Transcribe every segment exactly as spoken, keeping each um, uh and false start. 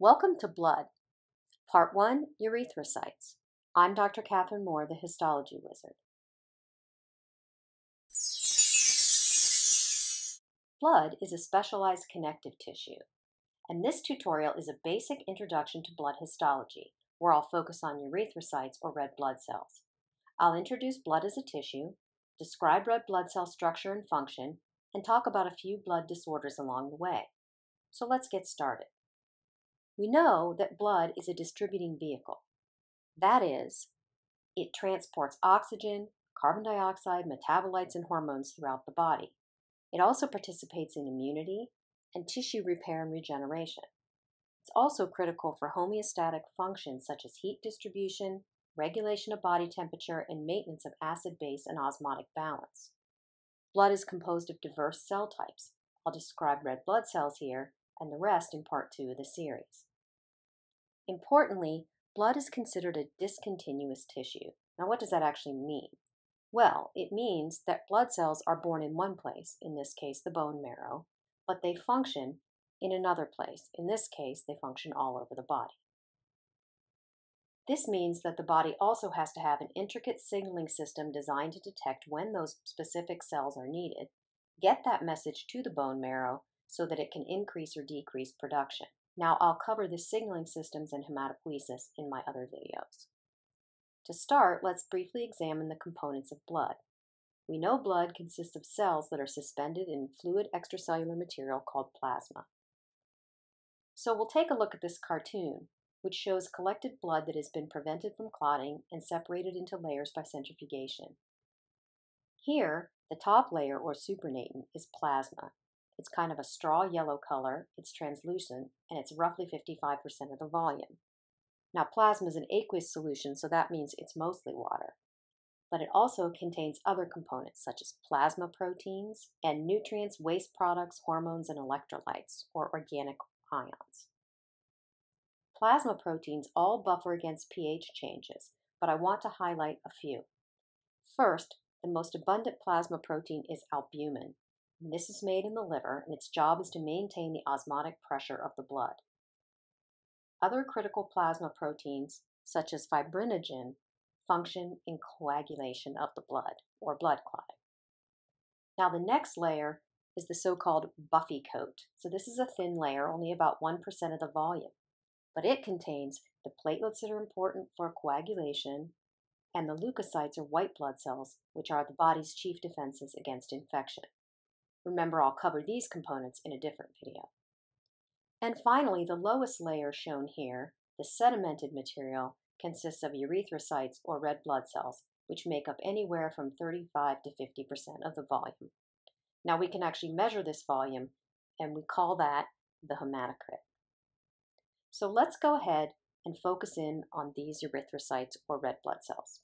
Welcome to Blood, Part one, Erythrocytes. I'm Doctor Catherine Moore, the Histology Wizard. Blood is a specialized connective tissue, and this tutorial is a basic introduction to blood histology, where I'll focus on erythrocytes or red blood cells. I'll introduce blood as a tissue, describe red blood cell structure and function, and talk about a few blood disorders along the way. So let's get started. We know that blood is a distributing vehicle. That is, it transports oxygen, carbon dioxide, metabolites, and hormones throughout the body. It also participates in immunity and tissue repair and regeneration. It's also critical for homeostatic functions such as heat distribution, regulation of body temperature, and maintenance of acid-base and osmotic balance. Blood is composed of diverse cell types. I'll describe red blood cells here, and the rest in part two of the series. Importantly, blood is considered a discontinuous tissue. Now, what does that actually mean? Well, it means that blood cells are born in one place, in this case the bone marrow, but they function in another place. In this case, they function all over the body. This means that the body also has to have an intricate signaling system designed to detect when those specific cells are needed, get that message to the bone marrow so that it can increase or decrease production. Now, I'll cover the signaling systems and hematopoiesis in my other videos. To start, let's briefly examine the components of blood. We know blood consists of cells that are suspended in fluid extracellular material called plasma. So we'll take a look at this cartoon, which shows collected blood that has been prevented from clotting and separated into layers by centrifugation. Here, the top layer, or supernatant, is plasma. It's kind of a straw yellow color, it's translucent, and it's roughly fifty-five percent of the volume. Now, plasma is an aqueous solution, so that means it's mostly water. But it also contains other components, such as plasma proteins and nutrients, waste products, hormones, and electrolytes, or organic ions. Plasma proteins all buffer against pH changes, but I want to highlight a few. First, the most abundant plasma protein is albumin. This is made in the liver, and its job is to maintain the osmotic pressure of the blood. Other critical plasma proteins, such as fibrinogen, function in coagulation of the blood, or blood clotting. Now, the next layer is the so-called buffy coat. So this is a thin layer, only about one percent of the volume, but it contains the platelets that are important for coagulation and the leukocytes, or white blood cells, which are the body's chief defenses against infection. Remember, I'll cover these components in a different video. And finally, the lowest layer shown here, the sedimented material, consists of erythrocytes or red blood cells, which make up anywhere from thirty-five to fifty percent of the volume. Now, we can actually measure this volume, and we call that the hematocrit. So let's go ahead and focus in on these erythrocytes or red blood cells.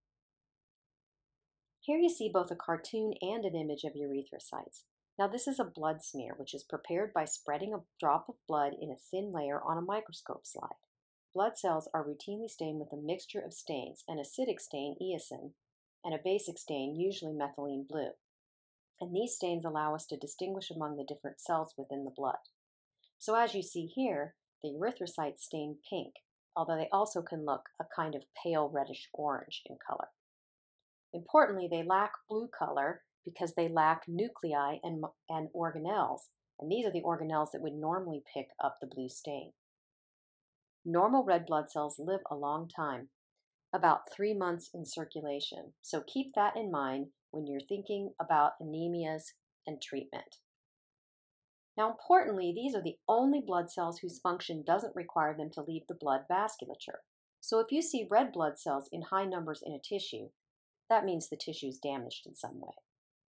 Here you see both a cartoon and an image of erythrocytes. Now, this is a blood smear, which is prepared by spreading a drop of blood in a thin layer on a microscope slide. Blood cells are routinely stained with a mixture of stains, an acidic stain, eosin, and a basic stain, usually methylene blue. And these stains allow us to distinguish among the different cells within the blood. So as you see here, the erythrocytes stain pink, although they also can look a kind of pale reddish orange in color. Importantly, they lack blue color because they lack nuclei and, and organelles, and these are the organelles that would normally pick up the blue stain. Normal red blood cells live a long time, about three months in circulation, so keep that in mind when you're thinking about anemias and treatment. Now, importantly, these are the only blood cells whose function doesn't require them to leave the blood vasculature. So if you see red blood cells in high numbers in a tissue, that means the tissue is damaged in some way.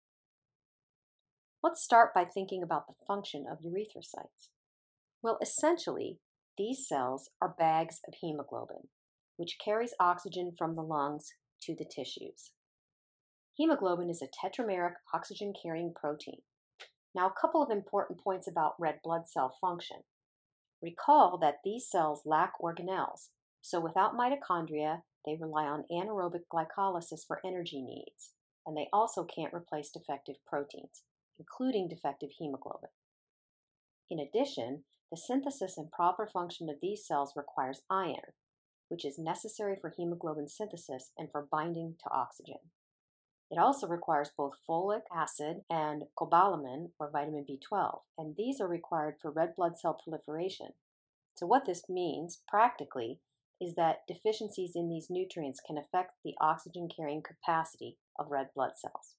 Let's start by thinking about the function of erythrocytes. Well, essentially, these cells are bags of hemoglobin, which carries oxygen from the lungs to the tissues. Hemoglobin is a tetrameric oxygen-carrying protein. Now, a couple of important points about red blood cell function. Recall that these cells lack organelles, so without mitochondria, they rely on anaerobic glycolysis for energy needs, and they also can't replace defective proteins, including defective hemoglobin. In addition, The synthesis and proper function of these cells requires iron, which is necessary for hemoglobin synthesis and for binding to oxygen. It also requires both folic acid and cobalamin, or vitamin B twelve, and these are required for red blood cell proliferation. So what this means, practically, is that deficiencies in these nutrients can affect the oxygen-carrying capacity of red blood cells.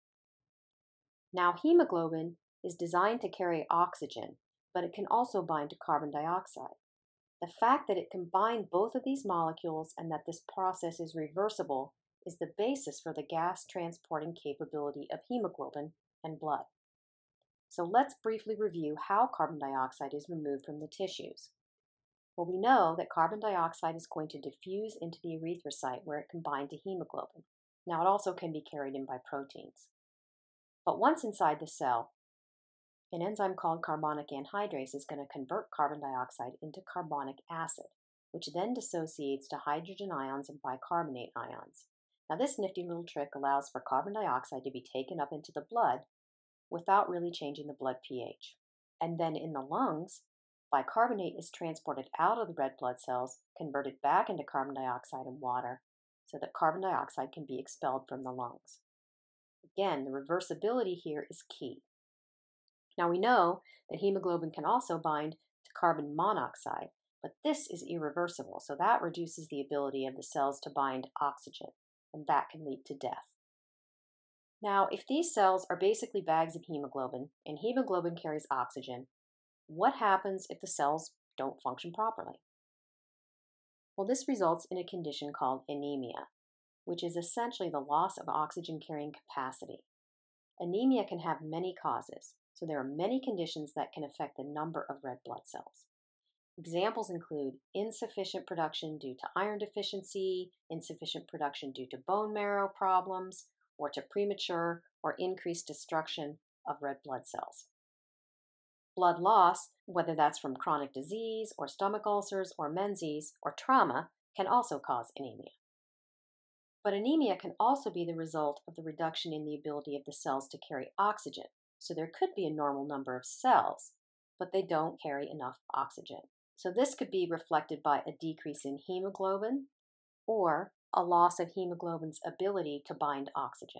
Now, hemoglobin is designed to carry oxygen, but it can also bind to carbon dioxide. The fact that it can bind both of these molecules and that this process is reversible is the basis for the gas transporting capability of hemoglobin and blood. So let's briefly review how carbon dioxide is removed from the tissues. Well, we know that carbon dioxide is going to diffuse into the erythrocyte where it can bind to hemoglobin. Now, it also can be carried in by proteins. But once inside the cell, an enzyme called carbonic anhydrase is going to convert carbon dioxide into carbonic acid, which then dissociates to hydrogen ions and bicarbonate ions. Now, this nifty little trick allows for carbon dioxide to be taken up into the blood without really changing the blood pH. And then in the lungs, bicarbonate is transported out of the red blood cells, converted back into carbon dioxide and water, so that carbon dioxide can be expelled from the lungs. Again, the reversibility here is key. Now, we know that hemoglobin can also bind to carbon monoxide, but this is irreversible, so that reduces the ability of the cells to bind oxygen, and that can lead to death. Now, if these cells are basically bags of hemoglobin, and hemoglobin carries oxygen, what happens if the cells don't function properly? Well, this results in a condition called anemia, which is essentially the loss of oxygen-carrying capacity. Anemia can have many causes, so there are many conditions that can affect the number of red blood cells. Examples include insufficient production due to iron deficiency, insufficient production due to bone marrow problems, or to premature or increased destruction of red blood cells. Blood loss, whether that's from chronic disease or stomach ulcers or Menses or trauma, can also cause anemia. But anemia can also be the result of the reduction in the ability of the cells to carry oxygen. So there could be a normal number of cells, but they don't carry enough oxygen. So this could be reflected by a decrease in hemoglobin or a loss of hemoglobin's ability to bind oxygen.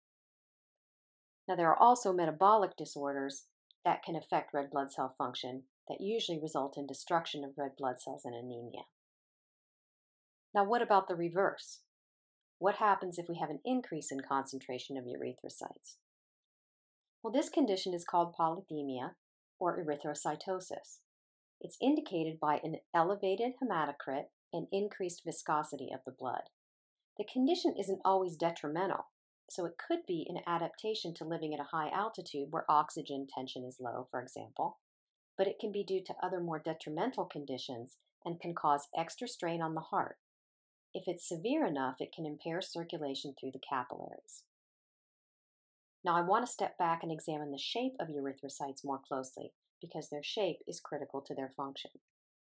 Now, there are also metabolic disorders that can affect red blood cell function that usually result in destruction of red blood cells and anemia. Now, what about the reverse? What happens if we have an increase in concentration of erythrocytes? Well, this condition is called polycythemia or erythrocytosis. It's indicated by an elevated hematocrit and increased viscosity of the blood. The condition isn't always detrimental, so it could be an adaptation to living at a high altitude where oxygen tension is low, for example, but it can be due to other more detrimental conditions and can cause extra strain on the heart. If it's severe enough, it can impair circulation through the capillaries. Now, I want to step back and examine the shape of erythrocytes more closely because their shape is critical to their function.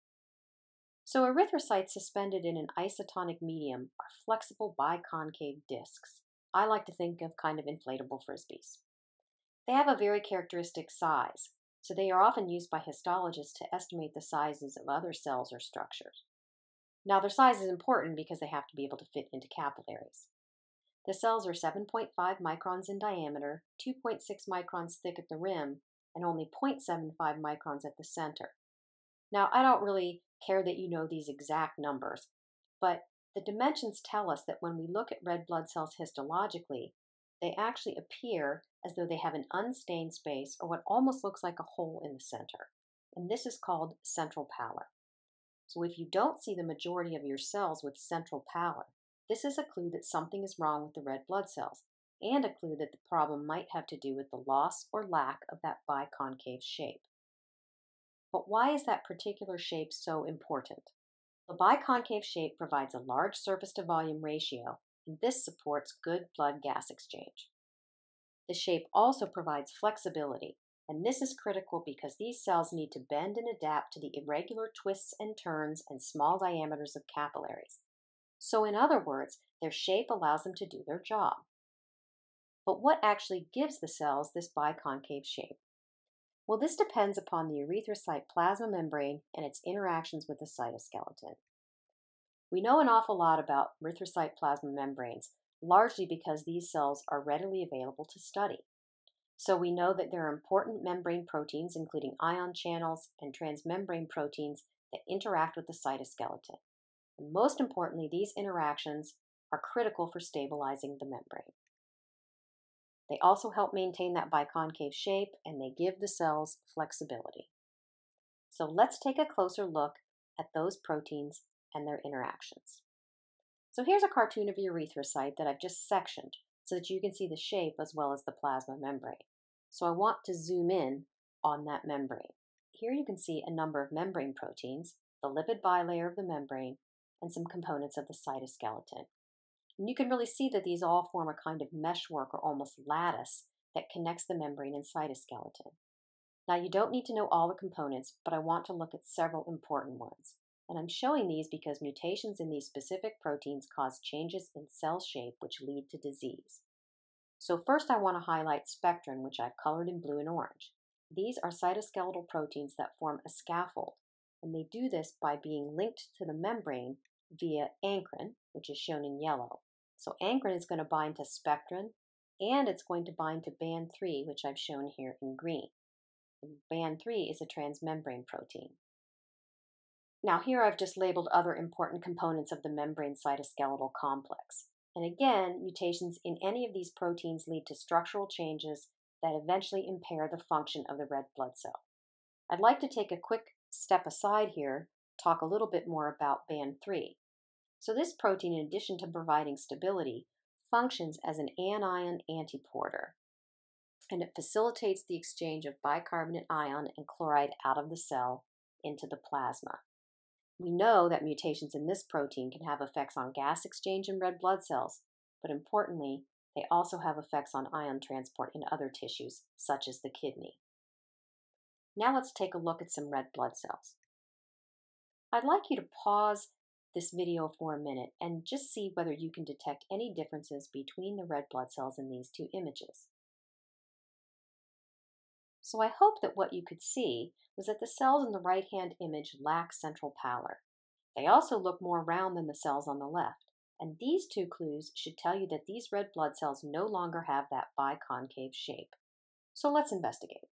So erythrocytes suspended in an isotonic medium are flexible biconcave discs. I like to think of kind of inflatable frisbees. They have a very characteristic size, so they are often used by histologists to estimate the sizes of other cells or structures. Now, their size is important because they have to be able to fit into capillaries. The cells are seven point five microns in diameter, two point six microns thick at the rim, and only zero point seven five microns at the center. Now, I don't really care that you know these exact numbers, but the dimensions tell us that when we look at red blood cells histologically, they actually appear as though they have an unstained space or what almost looks like a hole in the center. And this is called central pallor. So if you don't see the majority of your cells with central pallor, this is a clue that something is wrong with the red blood cells, and a clue that the problem might have to do with the loss or lack of that biconcave shape. But why is that particular shape so important? The biconcave shape provides a large surface to volume ratio, and this supports good blood-gas exchange. The shape also provides flexibility, and this is critical because these cells need to bend and adapt to the irregular twists and turns and small diameters of capillaries. So in other words, their shape allows them to do their job. But what actually gives the cells this biconcave shape? Well, this depends upon the erythrocyte plasma membrane and its interactions with the cytoskeleton. We know an awful lot about erythrocyte plasma membranes, largely because these cells are readily available to study. So we know that there are important membrane proteins, including ion channels and transmembrane proteins, that interact with the cytoskeleton. And most importantly, these interactions are critical for stabilizing the membrane. They also help maintain that biconcave shape, and they give the cells flexibility. So let's take a closer look at those proteins and their interactions. So here's a cartoon of a erythrocyte that I've just sectioned so that you can see the shape as well as the plasma membrane. So I want to zoom in on that membrane. Here you can see a number of membrane proteins, the lipid bilayer of the membrane, and some components of the cytoskeleton. And you can really see that these all form a kind of meshwork or almost lattice that connects the membrane and cytoskeleton. Now you don't need to know all the components, but I want to look at several important ones. And I'm showing these because mutations in these specific proteins cause changes in cell shape which lead to disease. So first I want to highlight spectrin, which I've colored in blue and orange. These are cytoskeletal proteins that form a scaffold, and they do this by being linked to the membrane via ankyrin, which is shown in yellow. So ankyrin is going to bind to spectrin, and it's going to bind to band three, which I've shown here in green. And band three is a transmembrane protein. Now here I've just labeled other important components of the membrane cytoskeletal complex. And again, mutations in any of these proteins lead to structural changes that eventually impair the function of the red blood cell. I'd like to take a quick step aside here, talk a little bit more about band three. So this protein, in addition to providing stability, functions as an anion antiporter, and it facilitates the exchange of bicarbonate ion and chloride out of the cell into the plasma. We know that mutations in this protein can have effects on gas exchange in red blood cells, but importantly, they also have effects on ion transport in other tissues, such as the kidney. Now let's take a look at some red blood cells. I'd like you to pause this video for a minute and just see whether you can detect any differences between the red blood cells in these two images. So I hope that what you could see was that the cells in the right-hand image lack central pallor. They also look more round than the cells on the left, and these two clues should tell you that these red blood cells no longer have that biconcave shape. So let's investigate.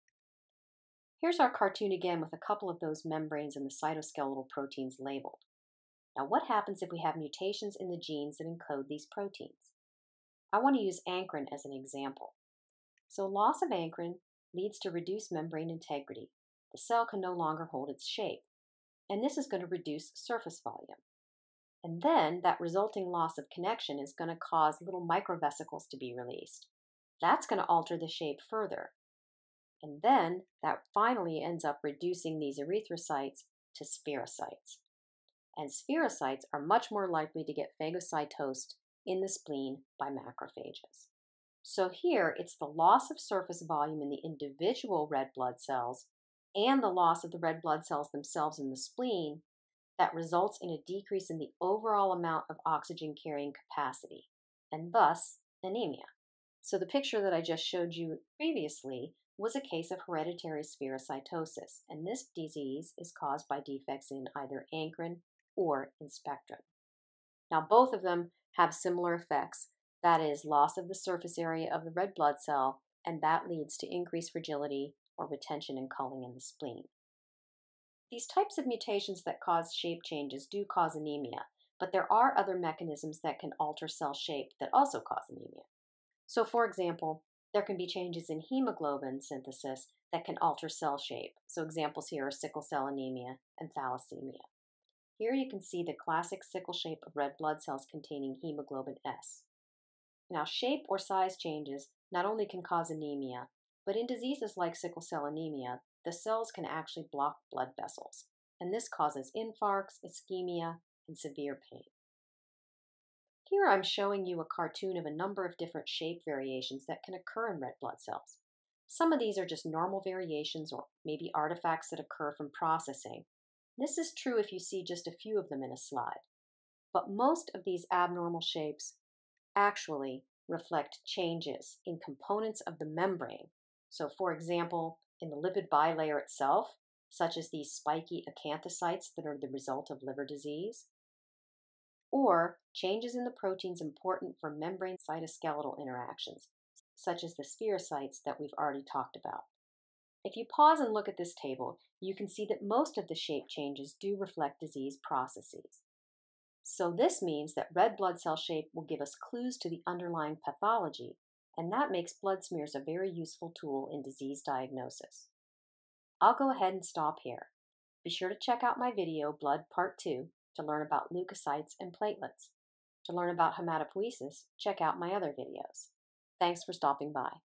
Here's our cartoon again with a couple of those membranes and the cytoskeletal proteins labeled. Now what happens if we have mutations in the genes that encode these proteins? I want to use ankyrin as an example. So loss of ankyrin leads to reduced membrane integrity. The cell can no longer hold its shape, and this is going to reduce surface volume. And then that resulting loss of connection is going to cause little microvesicles to be released. That's going to alter the shape further. And then that finally ends up reducing these erythrocytes to spherocytes. And spherocytes are much more likely to get phagocytosed in the spleen by macrophages. So here it's the loss of surface volume in the individual red blood cells and the loss of the red blood cells themselves in the spleen that results in a decrease in the overall amount of oxygen carrying capacity, and thus anemia. So the picture that I just showed you previously was a case of hereditary spherocytosis, and this disease is caused by defects in either ankyrin or in spectrin. Now both of them have similar effects, that is, loss of the surface area of the red blood cell, and that leads to increased fragility or retention and culling in the spleen. These types of mutations that cause shape changes do cause anemia, but there are other mechanisms that can alter cell shape that also cause anemia. So for example, there can be changes in hemoglobin synthesis that can alter cell shape. So examples here are sickle cell anemia and thalassemia. Here you can see the classic sickle shape of red blood cells containing hemoglobin S. Now shape or size changes not only can cause anemia, but in diseases like sickle cell anemia, the cells can actually block blood vessels, and this causes infarcts, ischemia, and severe pain. Here I'm showing you a cartoon of a number of different shape variations that can occur in red blood cells. Some of these are just normal variations or maybe artifacts that occur from processing. This is true if you see just a few of them in a slide. But most of these abnormal shapes actually reflect changes in components of the membrane. So for example, in the lipid bilayer itself, such as these spiky acanthocytes that are the result of liver disease, or changes in the proteins important for membrane cytoskeletal interactions, such as the spherocytes that we've already talked about. If you pause and look at this table, you can see that most of the shape changes do reflect disease processes. So this means that red blood cell shape will give us clues to the underlying pathology, and that makes blood smears a very useful tool in disease diagnosis. I'll go ahead and stop here. Be sure to check out my video, Blood Part two, to learn about leukocytes and platelets. To learn about hematopoiesis, check out my other videos. Thanks for stopping by.